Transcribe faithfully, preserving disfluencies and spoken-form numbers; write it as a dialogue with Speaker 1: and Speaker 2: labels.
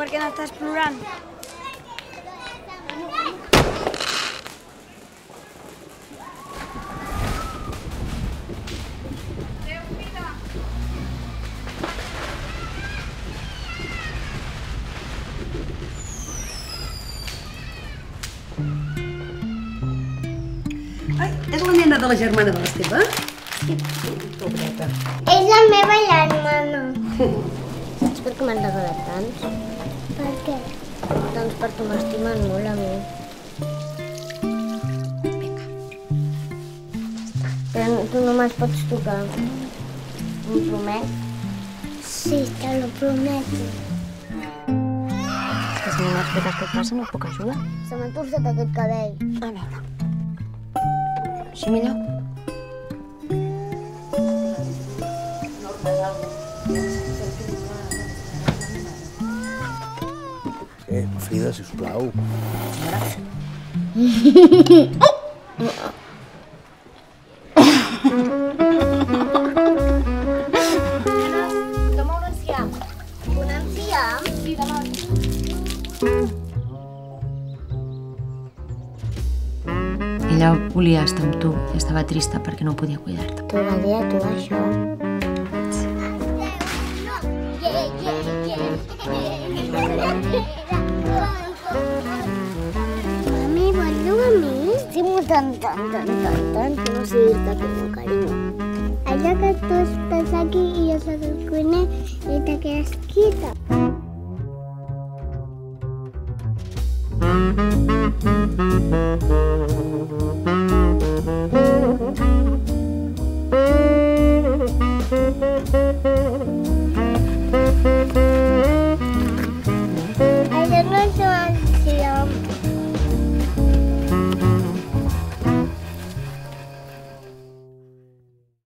Speaker 1: per què n'estàs plorant?
Speaker 2: Ai, és la nena de la germana de l'Esteve? Sí, pobreta.
Speaker 3: És la meva germana. Saps per què m'han regalat tants? Per què? Doncs perquè m'estimen molt a mi. Vinga. Però tu només pots tocar. M'ho promet? Sí, te lo prometo. És que si no m'expliques què et passa no et puc ajudar. Se m'ha torçat aquest cabell. A veure. Així millor?
Speaker 4: Eh, Frida, sisplau.
Speaker 3: Demà un enciam. Un enciam? Sí, demà.
Speaker 5: Ella volia estar amb tu i estava trista perquè no podia cuidar-te.
Speaker 3: T'ho va dir a tu, això? Mami, vols jugar amb mi? Estimo tant, tant, tant, tant, tant, que no sé dir-te que no, carinyo. Allò que tu estàs aquí i jo soc el cuiner i te quedes quieta.
Speaker 4: Mm-hmm.